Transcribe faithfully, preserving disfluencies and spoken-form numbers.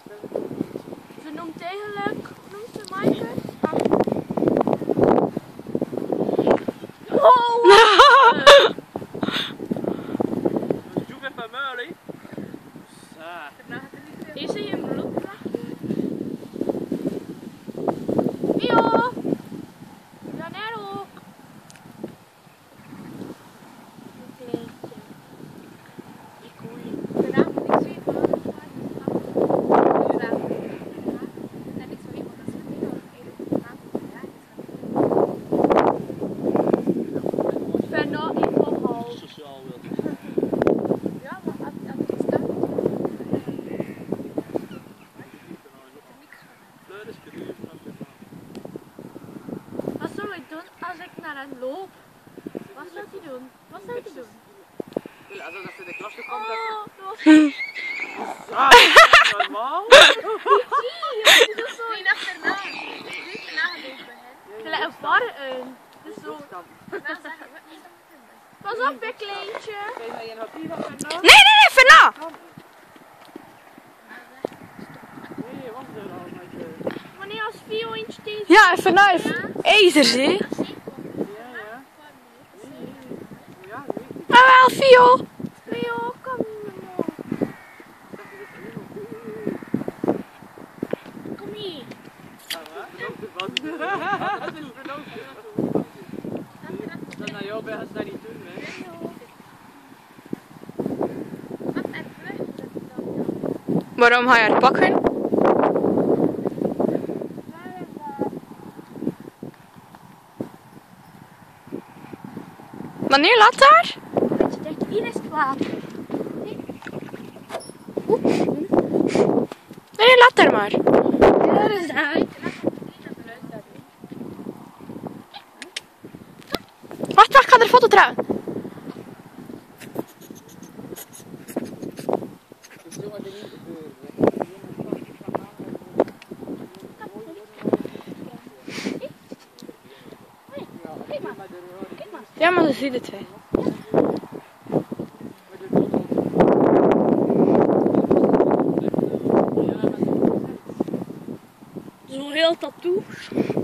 Ze noemt eigenlijk, noemt ze Maaike? Oh! Zoek even muil, hè. Is er je bloed? Mio! Janelle ook. Een kleintje. Die koeien. Daarna moet ik zien wat het gaat. Verna in Bohal. Sociaal wil. Ja, maar had had ik gestaan. Fleur is curieus. Wat zou ik doen als ik naar hem loop? Wat zou hij doen? Wat zou hij doen? Als dat ze de klas komt, Oh, dat dat was is normaal. zie je, dat is zo in achterna. Dit nagelopen, hè? Gelijk een varren. Dus zo. Pas op, hè, kleintje. Nee, nee, nee, Verna! Nee, wacht er al, meisje. Wanneer als Vio in steeds. Ja, en Verna heeft ijzer, zie. Ja, ja. Ja, weet ik. Ah, wel, Vio. Vio, kom hier. Kom hier. Wat is er nou? Dat naar jou bij, als dat niet doen, hè. Waarom ga je haar pakken? Wanneer laat daar? Je denkt, hier is het water. Nee, laat daar maar. Daar is het uit. Wacht, wacht, ik ga er een foto trouwen. Ja, maar ze zien het wel. Zo'n heel tattoo.